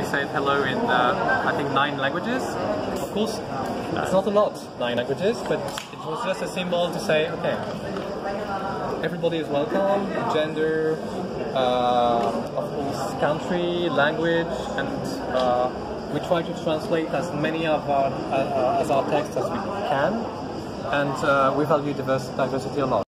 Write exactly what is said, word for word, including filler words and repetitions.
said hello in, uh, I think, nine languages. Of course, it's not a lot, nine languages, but it was just a symbol to say, okay, everybody is welcome, gender, uh, of course, country, language, and uh, we try to translate as many of our, uh, as our texts as we can, and uh, we value diverse, diversity a lot.